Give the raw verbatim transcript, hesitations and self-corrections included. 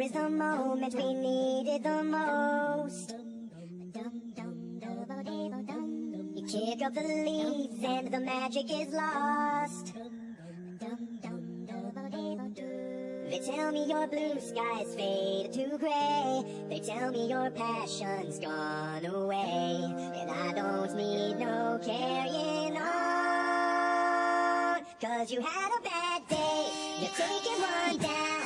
was the moment we needed the most. You kick up the leaves and the magic is lost. They tell me your blue skies fade to gray. They tell me your passion's gone away. And I don't need no carrying on, 'cause you had a bad day. You're taking one down.